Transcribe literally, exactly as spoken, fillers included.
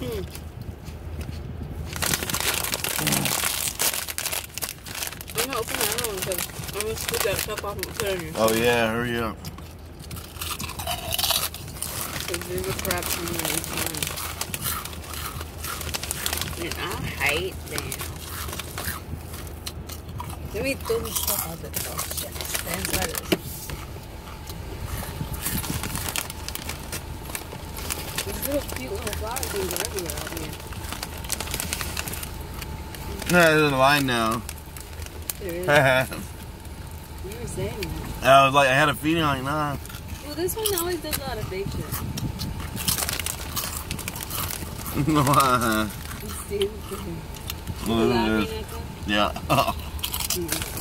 I'm gonna open that one because I'm gonna scoop that cup off and put it in your Oh yeah, hurry up. Because there's a crap from the Dude, I hate them. Let me throw this stuff out the door. Shit. The inside of this. These little cute little flower things are everywhere out here. No, there's a line now. There is. You were saying that. I was like, I had a feeling like, nah. Well, this one always does a lot of fake shit. You see? Yeah.